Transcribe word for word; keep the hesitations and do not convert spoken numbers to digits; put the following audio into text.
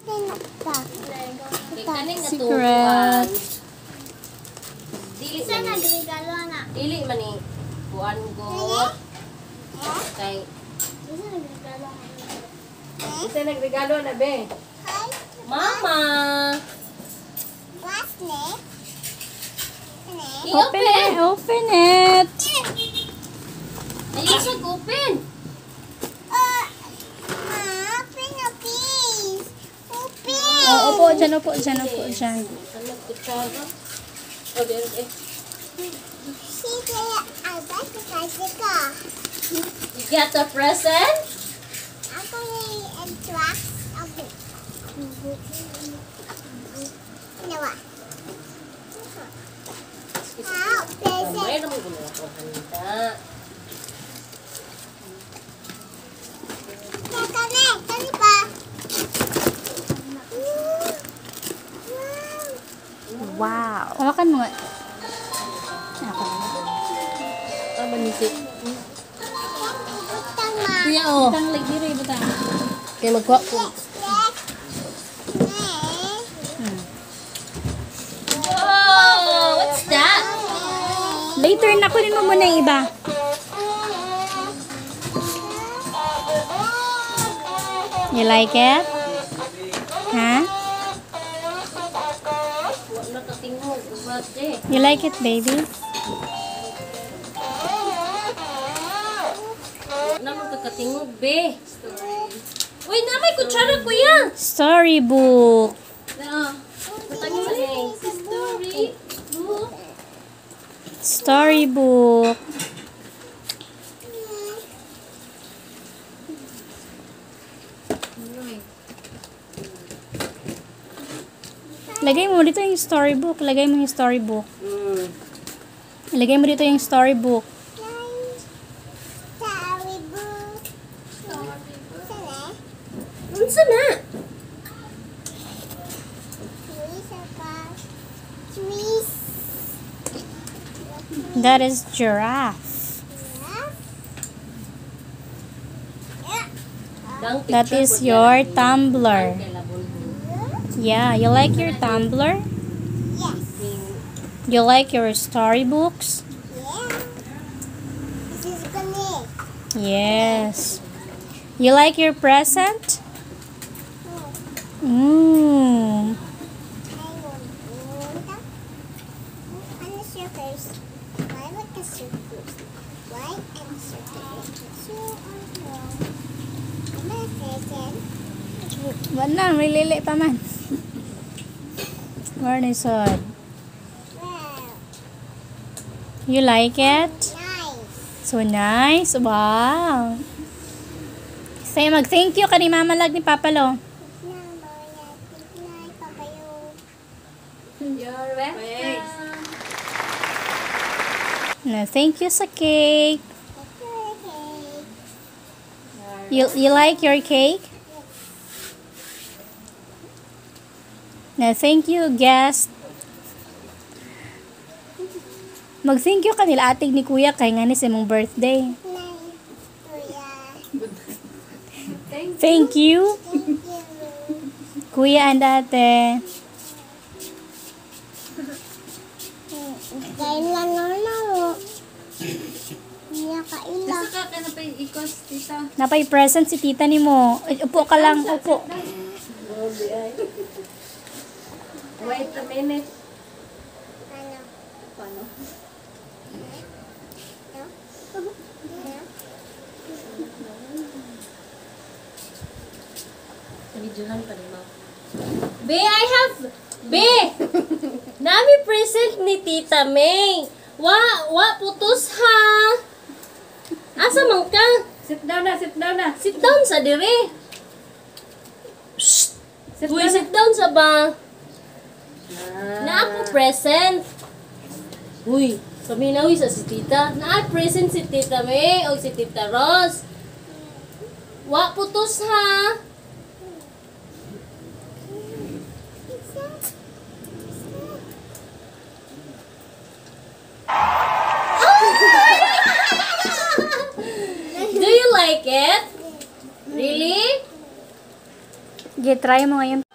Secret. Dili man ni. Dili man ni. Buwan ko. Kay. Isa nagregalo na be. Mama. What's next? Open it. Open it. Ayun siya open. Uh, open a piece. Open. Oh, upo dyan, upo dyan, upo dyan. Ano kutsara? Oh, there eh. See there, I got the bicycle. You got the present? I'm going to attract a book. You know what? How? Present. May naman gumawa ko handa. Kani, kani pa. Wow. Hawakan mo nga. Ako na. Ah, manisip. Utang ma. Kuya, oh. Butang leg diri, butang. Kaya magkuha ko. Hmm. Whoa! What's that? Later na, kunin mo muna yung iba. You like it? Ha? Wala nakatingog. Ubat eh. You like it, baby? Naman kakatingog, be. Uy, na may kutsara, kuya. Storybook. Ah, matangin sa eh. Story. Book. Storybook. Lagay mo dito yung storybook. Lagay mo yung storybook. Mm. Lagay mo dito yung storybook. Storybook. Sana. Unsa na? Trees ako. Trees. That is giraffe. Dang That picture is po your dyan. tumbler. Kay labon. Yeah, you like your tumbler? Yes. You like your storybooks? Yeah. This is connect. Yes. You like your present? Oh, Mmm. I want to. Ano siya first? Why would the circles? Why and circle? So, ano? Ano present? Wala, may lili pa man. Where is it? Wow. You like it? Nice. So nice. Wow. Say mag-thank you ka ni Mama Lag ni Papa Lo. You're welcome. No, thank you sa cake. You, you like your cake? No, thank you, guest. Mag-thank you kanila ating ni Kuya kay nga ni sa imong birthday. Thank you, Kuya and ate. Kailan na na mo? Niya kailan. Ka ka na pa ikos, tita. Napay present si tita ni mo. Ay, upo ka lang, upo. Wait a minute. Ano? Paano? Videohan pa rin mo. Be, I have... Be! Nami present ni Tita May. Wa, wa, putos ha. Asa man ka? Sit down na, sit down na. Sit down sa dire. Shh! Sit Uy, down na. sit down sa ba? Ah. Na ako present. Uy, kami na uy sa si Tita. Na present si Tita May o si Tita Rose. Wa, putos ha. Do you like it? Really? Sige, try mo ngayon.